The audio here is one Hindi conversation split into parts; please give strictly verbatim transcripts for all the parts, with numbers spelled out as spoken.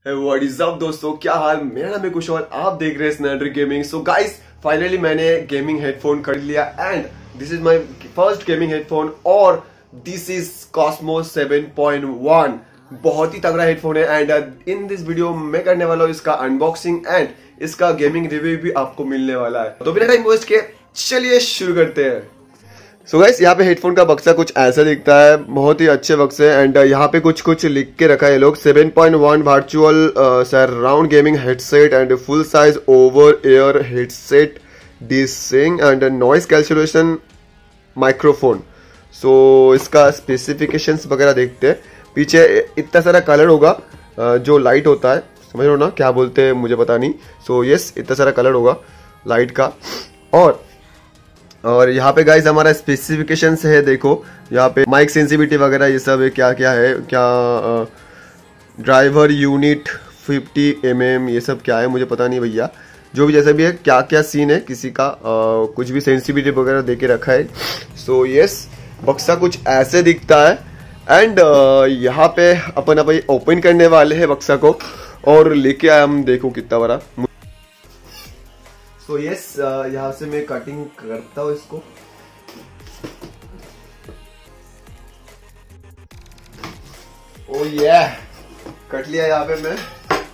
व्हाट इज अप दोस्तों, क्या हाल। मेरा नाम है कुशल, आप देख रहे हैं Snyder gaming. So guys, finally मैंने गेमिंग हेडफोन खरीद लिया and this is my first gaming headphone और this is Cosmo seven point one. बहुत ही तगड़ा हेडफोन है एंड इन दिस वीडियो मैं करने वाला हूँ इसका अनबॉक्सिंग एंड इसका गेमिंग रिव्यू भी आपको मिलने वाला है। तो बिना टाइम वेस्ट के चलिए शुरू करते हैं। सो गाइस, यहाँ पे हेडफोन का बक्सा कुछ ऐसा दिखता है, बहुत ही अच्छे बक्से एंड यहाँ पे कुछ कुछ लिख के रखा है ये लोग। Seven point one virtual surround gaming headset and full size over ear headset डिसिंग and noise cancellation microphone. So इसका स्पेसिफिकेशंस वगैरह देखते हैं। पीछे इतना सारा कलर होगा जो लाइट होता है, समझ लो ना क्या बोलते हैं मुझे पता नहीं। सो so, यस yes, इतना सारा कलर होगा लाइट का। और और यहाँ पे गाइस हमारा स्पेसिफिकेशंस है, देखो यहाँ पे माइक सेंसिटिविटी वगैरह ये सब है, क्या क्या है, क्या driver unit fifty M M ये सब क्या है मुझे पता नहीं भैया। जो भी जैसा भी है, क्या क्या सीन है किसी का, आ, कुछ भी सेंसिटिविटी वगैरह दे के रखा है। सो so, यस yes, बक्सा कुछ ऐसे दिखता है एंड यहाँ पे अपन अपन ओपन करने वाले हैं बक्सा को और लेके आए हम, देखो कितना बड़ा। सो so, यस yes, यहाँ से मैं कटिंग करता हूँ इसको। ओ oh, ये yeah. कट लिया यहाँ पे मैं।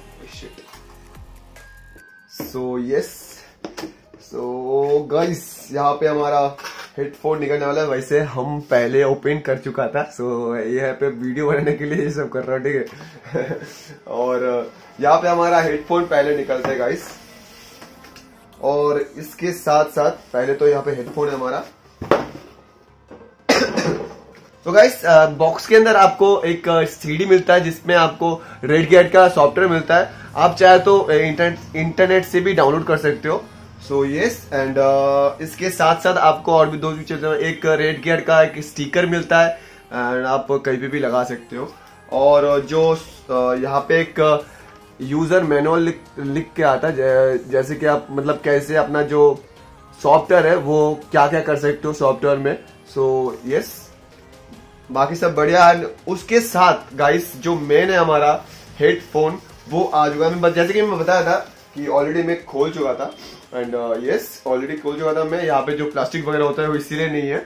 सो यस, सो गाइस यहाँ पे हमारा हेडफोन निकलने वाला है। वैसे हम पहले ओपन कर चुका था, सो so, यहाँ पे वीडियो बनाने के लिए ये सब कर रहा हूँ, ठीक है। और यहाँ पे हमारा हेडफोन पहले निकलता है गाइस, और इसके साथ साथ पहले तो यहाँ पे हेडफोन है हमारा। तो गाइस, बॉक्स के अंदर आपको एक सीडी मिलता है जिसमें आपको रेडगेट का सॉफ्टवेयर मिलता है। आप चाहे तो इंटरनेट इंटरनेट से भी डाउनलोड कर सकते हो। सो यस, एंड इसके साथ साथ आपको और भी दो चीजें, एक रेडगेट का एक स्टिकर मिलता है एंड आप कहीं पे भी लगा सकते हो। और जो uh, यहाँ पे एक यूजर मैनुअल लिख, लिख के आता है, जैसे कि आप मतलब कैसे अपना जो सॉफ्टवेयर है वो क्या क्या कर सकते हो सॉफ्टवेयर में। सो so, यस yes, बाकी सब बढ़िया है। उसके साथ गाइस जो मेन है हमारा हेडफोन वो आ चुका है। मैं जैसे कि मैं बताया था कि ऑलरेडी मैं खोल चुका था एंड यस ऑलरेडी खोल चुका था मैं। यहाँ पे जो प्लास्टिक वगैरह होता है वो इसीलिए नहीं है।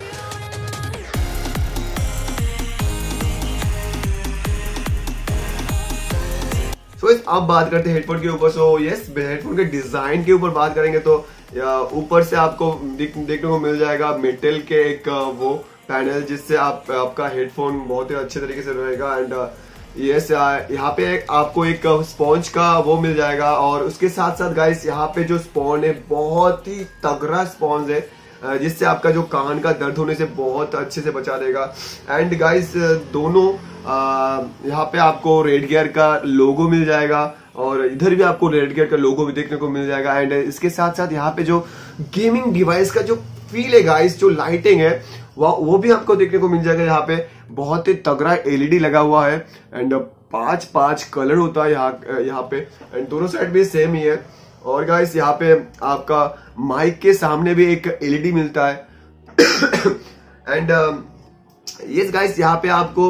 सो so, अब बात करते हैं हेडफोन के ऊपर। सो यस, हेडफोन के डिजाइन के ऊपर बात करेंगे तो ऊपर से आपको देखने को मिल जाएगा मेटल के एक वो पैनल, जिससे आप आपका हेडफोन बहुत ही अच्छे तरीके से रहेगा। एंड यस, यहाँ पे आपको एक स्पॉन्ज का वो मिल जाएगा। और उसके साथ साथ गाइस यहाँ पे जो स्पॉन्ज है बहुत ही तगड़ा स्पॉन्ज है, जिससे आपका जो कान का दर्द होने से बहुत अच्छे से बचा देगा। एंड गाइस दोनों यहाँ पे आपको रेडगियर का लोगो मिल जाएगा और इधर भी आपको रेडगियर का लोगो भी देखने को मिल जाएगा। एंड इसके साथ साथ यहाँ पे जो गेमिंग डिवाइस का जो फील है गाइस, जो लाइटिंग है वो वो भी आपको देखने को मिल जाएगा। यहाँ पे बहुत ही तगड़ा एलईडी लगा हुआ है एंड पांच पांच कलर होता है यहाँ यहाँ पे एंड दोनों साइड भी सेम ही है। और गाइस यहाँ पे आपका माइक के सामने भी एक एलईडी मिलता है। एंड यस गाइस, यहाँ पे आपको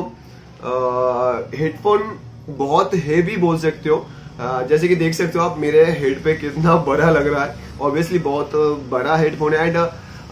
हेडफोन बहुत हेवी बोल सकते हो। uh, जैसे कि देख सकते हो आप मेरे हेड पे कितना बड़ा लग रहा है। ऑब्वियसली बहुत बड़ा हेडफोन है एंड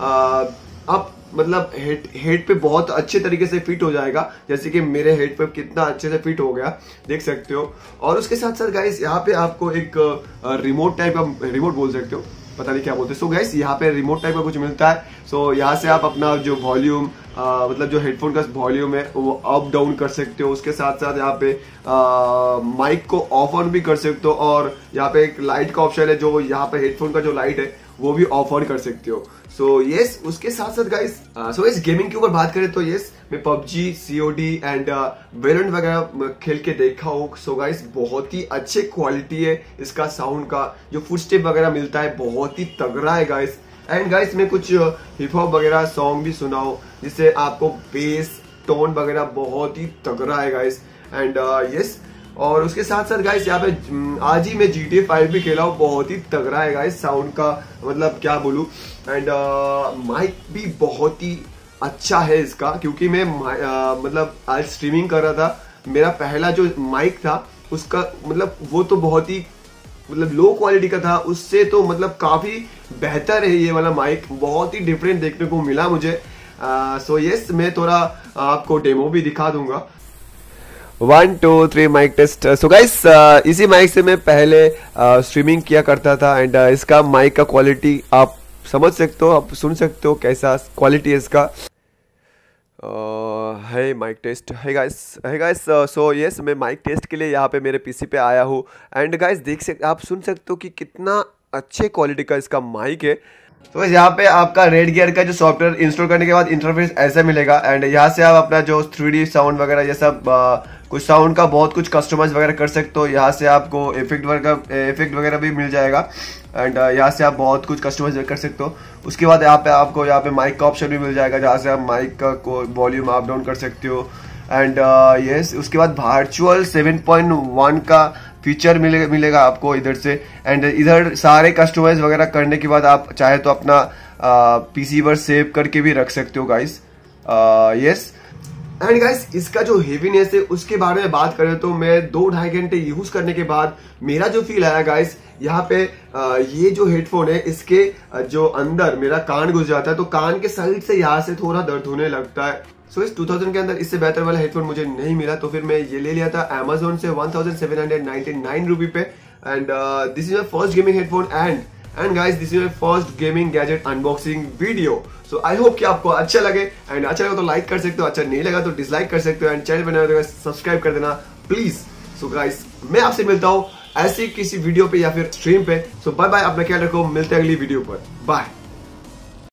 आप मतलब हेड हेड पे बहुत अच्छे तरीके से फिट हो जाएगा, जैसे कि मेरे हेड पे कितना अच्छे से फिट हो गया देख सकते हो। और उसके साथ साथ गाइस यहाँ पे आपको एक रिमोट टाइप का, रिमोट बोल सकते हो, पता नहीं क्या बोलते हैं। सो गाइस यहाँ पे रिमोट टाइप का कुछ मिलता है। सो यहाँ से आप अपना जो वॉल्यूम मतलब जो हेडफोन का वॉल्यूम है वो अप डाउन कर सकते हो। उसके साथ साथ यहाँ पे माइक को ऑफ ऑन भी कर सकते हो। और यहाँ पे एक लाइट का ऑप्शन है, जो यहाँ पे हेडफोन का जो लाइट है वो भी ऑफ ऑन कर सकते हो। सो so, यस yes, उसके साथ साथ गाइस सो इस गेमिंग के ऊपर बात करें तो यस yes, मैं पबजी, सीओडी एंड वेलोरेंट वगैरह खेल के देखा हूँ। सो गाइस बहुत ही अच्छे क्वालिटी है इसका, साउंड का जो फुटस्टेप वगैरह मिलता है बहुत ही तगड़ा है गाइस। एंड गाइस मैं कुछ हिप हॉप वगैरह सॉन्ग भी सुना हूँ जिससे आपको बेस टोन वगैरह बहुत ही तगड़ा है गाइस। एंड यस और उसके साथ साथ गाइस यहाँ पे आज ही मैं जी टी ए फाइव भी खेला हूँ, बहुत ही तगड़ा है गाइस साउंड का, मतलब क्या बोलूं। एंड माइक भी बहुत ही अच्छा है इसका, क्योंकि मैं आ, मतलब आज स्ट्रीमिंग कर रहा था, मेरा पहला जो माइक था उसका मतलब वो तो बहुत ही मतलब लो क्वालिटी का था, उससे तो मतलब काफी बेहतर है ये वाला माइक, बहुत ही डिफरेंट देखने को मिला मुझे। सो यस, मैं थोड़ा आपको डेमो भी दिखा दूंगा। One two three mic test. So guys, इसी माइक से मैं पहले स्ट्रीमिंग uh, किया करता था एंड uh, इसका माइक का क्वालिटी आप समझ सकते हो, आप सुन सकते हो कैसा क्वालिटी है इसका। है माइक टेस्ट। है गाइस, है गाइस, सो यस, मैं माइक टेस्ट के लिए यहाँ पे मेरे पीसी पे आया हूँ एंड गाइस देख सकते, आप सुन सकते हो कि कितना अच्छे क्वालिटी का इसका माइक है। तो बस यहाँ पे आपका रेड गियर का जो सॉफ्टवेयर इंस्टॉल करने के बाद इंटरफेस ऐसा मिलेगा एंड यहाँ से आप अपना जो थ्री डी साउंड वगैरह ये सब आ, कुछ साउंड का बहुत कुछ कस्टमाइज वगैरह कर सकते हो। यहाँ से आपको इफेक्ट वगैरह इफेक्ट वगैरह भी मिल जाएगा एंड यहाँ से आप बहुत कुछ कस्टमाइज कर सकते हो। उसके बाद यहाँ पे आपको यहाँ पे माइक का ऑप्शन भी मिल जाएगा, जहाँ से आप माइक का वॉल्यूम अप डाउन कर सकते हो एंड यस। उसके बाद वर्चुअल सेवन पॉइंट वन का फीचर मिलेगा मिलेगा आपको इधर से एंड इधर सारे कस्टमाइज वगैरह करने के बाद आप चाहे तो अपना पीसी पर सेव करके भी रख सकते हो गाइस। यस एंड गाइस, इसका जो हेवीनेस है उसके बारे में बात करें तो मैं दो ढाई घंटे यूज करने के बाद मेरा जो फील आया गाइस, यहाँ पे आ, ये जो हेडफोन है इसके जो अंदर मेरा कान घुस जाता है तो कान के साइड से यहाँ से थोड़ा दर्द होने लगता है। सो so, इस टू थाउज़ेंड के अंदर इससे बेहतर वाला हेडफोन मुझे नहीं मिला, तो फिर मैं ये ले लिया था अमेजोन से one thousand seven hundred ninety nine rupee पे and this is my first gaming headphone and and guys this is my first gaming gadget unboxing video. So I hope कि आपको अच्छा लगे एंड अच्छा लगा तो लाइक कर सकते हो, अच्छा नहीं लगा तो डिसलाइक कर सकते हो एंड चैनल बनाए तो सब्सक्राइब कर देना प्लीज। सो गाइस, मैं आपसे मिलता हूँ ऐसी किसी वीडियो पे या फिर स्ट्रीम पे। सो बाय बाय, अपना ख्याल रखो, मिलते हैं अगली वीडियो पर, बाय।